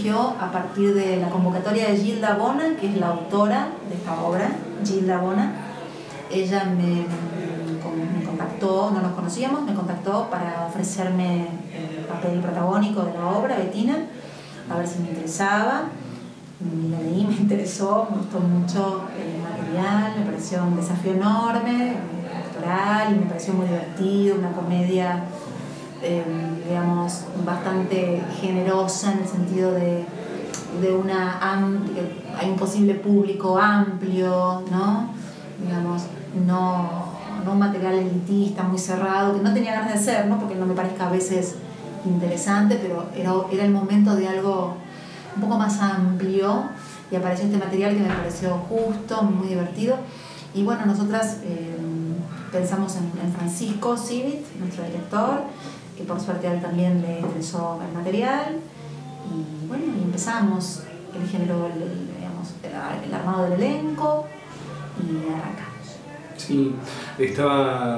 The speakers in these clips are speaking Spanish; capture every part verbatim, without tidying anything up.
surgió a partir de la convocatoria de Gilda Bona, que es la autora de esta obra, Gilda Bona. Ella me, me contactó, no nos conocíamos, me contactó para ofrecerme el papel protagónico de la obra, Bettina, a ver si me interesaba. La leí, me interesó, me gustó mucho el material, me pareció un desafío enorme, actoral, y me pareció muy divertido, una comedia, eh, digamos, bastante generosa en el sentido de, de una amplia, hay un posible público amplio, ¿no? Digamos, no, no un material elitista, muy cerrado, que no tenía ganas de hacer, ¿no? Porque no me parezca a veces interesante, pero era, era el momento de algo un poco más amplio, y apareció este material que me pareció justo, muy divertido. Y bueno, nosotras eh, pensamos en, en Francisco Civit, nuestro director, que por suerte a él también le interesó el material, y bueno, y empezamos, él generó el, el, digamos, el armado del elenco y arrancamos. Sí, estaba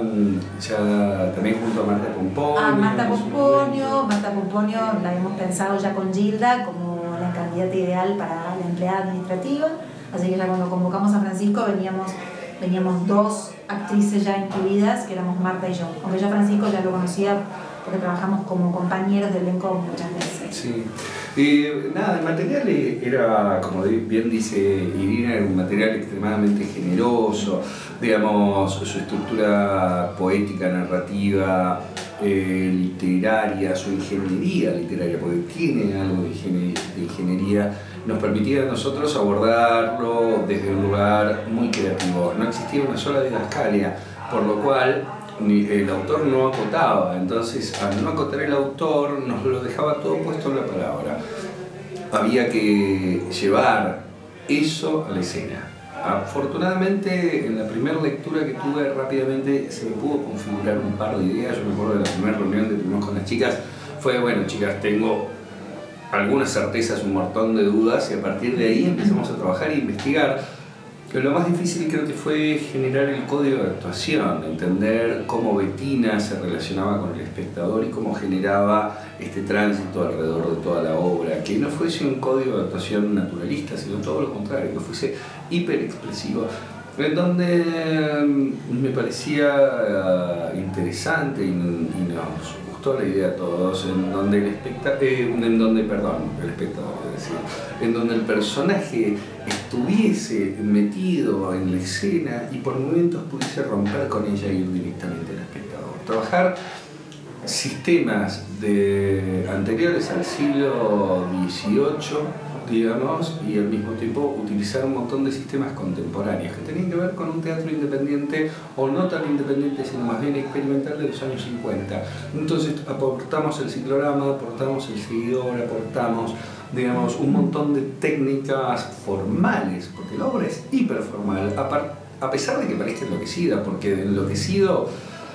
ya también junto a Marta Pomponio. Ah, Marta Pomponio, Marta Pomponio la habíamos pensado ya con Gilda como la candidata ideal para la empleada administrativa, así que ya cuando convocamos a Francisco veníamos, veníamos dos actrices ya incluidas, que éramos Marta y yo, aunque yo a Francisco ya lo conocía porque trabajamos como compañeros de elenco muchas veces. Sí. Eh, nada, el material era, como bien dice Irina, era un material extremadamente generoso, digamos, su estructura poética, narrativa, eh, literaria, su ingeniería literaria, porque tiene algo de, ingenier de ingeniería, nos permitía a nosotros abordarlo desde un lugar muy creativo. No existía una sola didascalia, por lo cual el autor no acotaba, entonces al no acotar el autor nos lo dejaba todo puesto en la palabra. Había que llevar eso a la escena. Afortunadamente, en la primera lectura que tuve rápidamente se me pudo configurar un par de ideas. Yo me acuerdo de la primera reunión que tuvimos con las chicas, fue bueno chicas, tengo algunas certezas, un montón de dudas, y a partir de ahí empezamos a trabajar e investigar. Pero lo más difícil creo que fue generar el código de actuación, entender cómo Bettina se relacionaba con el espectador y cómo generaba este tránsito alrededor de toda la obra, que no fuese un código de actuación naturalista, sino todo lo contrario, que fuese hiperexpresivo, en donde me parecía interesante y, y nos gustó la idea a todos, en donde el espectador, eh, en donde, perdón, el espectador, es decir, en donde el personaje estuviese metido en la escena y por momentos pudiese romper con ella e ir directamente al espectador. Trabajar sistemas de, anteriores al siglo dieciocho, digamos, y al mismo tiempo utilizar un montón de sistemas contemporáneos que tenían que ver con un teatro independiente, o no tan independiente, sino más bien experimental, de los años cincuenta. Entonces aportamos el ciclorama, aportamos el seguidor, aportamos, digamos, un montón de técnicas formales, porque la obra es hiperformal, a, a pesar de que parezca enloquecida, porque enloquecido,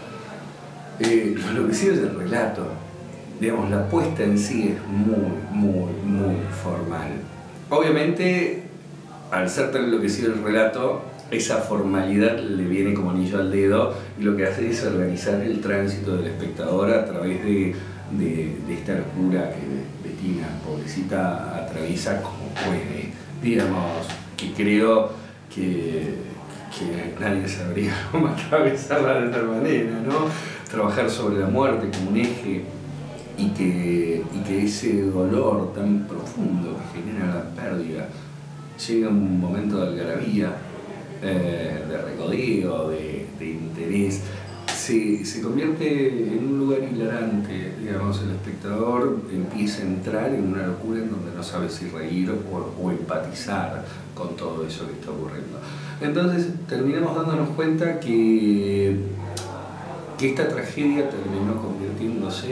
eh, lo enloquecido es el relato. Digamos, la puesta en sí es muy, muy, muy formal. Obviamente, al ser tan enloquecido el relato, esa formalidad le viene como anillo al dedo, y lo que hace es organizar el tránsito del espectador a través de, de, de esta locura que Bettina, pobrecita, atraviesa como puede. Digamos, que creo que, que nadie sabría cómo atravesarla de tal manera, ¿no? Trabajar sobre la muerte como un eje, y que, y que ese dolor tan profundo que genera la pérdida llega a un momento de algarabía, eh, de regodeo, de, de interés, se, se convierte en un lugar hilarante. Digamos, el espectador empieza a entrar en una locura en donde no sabe si reír o, o empatizar con todo eso que está ocurriendo. Entonces terminamos dándonos cuenta que que esta tragedia terminó convirtiéndose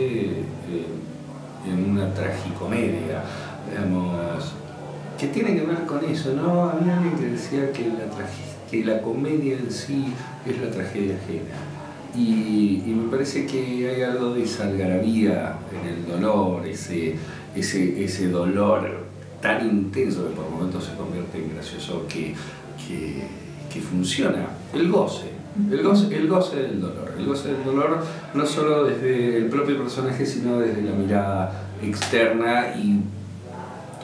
en, en una tragicomedia, digamos, que tiene que ver con eso, ¿no? Había alguien que decía que la, que la comedia en sí es la tragedia ajena, y, y me parece que hay algo de esa algarabía en el dolor, ese, ese, ese dolor tan intenso que por momentos se convierte en gracioso, que, que, que funciona, el goce. El goce, el goce del dolor, el goce del dolor no solo desde el propio personaje, sino desde la mirada externa, y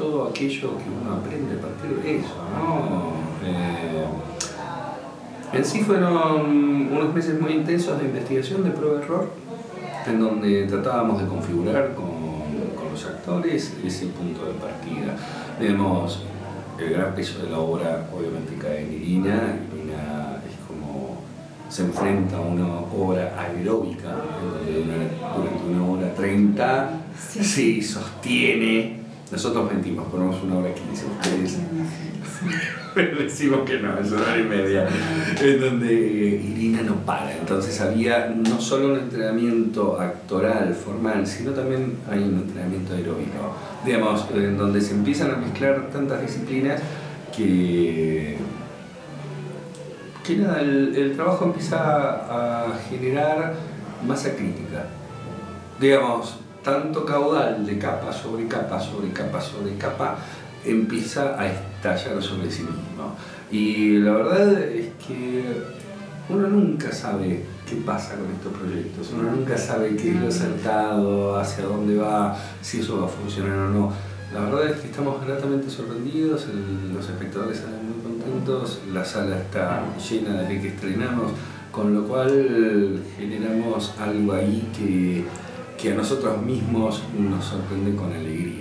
todo aquello que uno aprende a partir de eso, ¿no? Eh, en sí fueron unos meses muy intensos de investigación, de prueba-error, en donde tratábamos de configurar con, con los actores ese punto de partida. Vemos el gran peso de la obra, obviamente cae en Irina. Irina es como se enfrenta a una obra aeróbica, en donde una, durante una hora treinta sí. se sostiene. Nosotros mentimos, ponemos una hora quince, ustedes pero decimos que no, es una hora y media, en donde Irina no para. Entonces había no solo un entrenamiento actoral, formal, sino también hay un entrenamiento aeróbico, digamos, en donde se empiezan a mezclar tantas disciplinas que, que nada, el, el trabajo empieza a generar masa crítica, digamos, tanto caudal de capa sobre capa sobre capa sobre capa empieza a estallar sobre sí mismo. Y la verdad es que uno nunca sabe qué pasa con estos proyectos, uno nunca sabe qué es lo acertado, hacia dónde va, si eso va a funcionar o no. La verdad es que estamos gratamente sorprendidos, el, los espectadores salen muy contentos, la sala está llena desde que estrenamos, con lo cual generamos algo ahí que, que a nosotros mismos nos sorprende con alegría.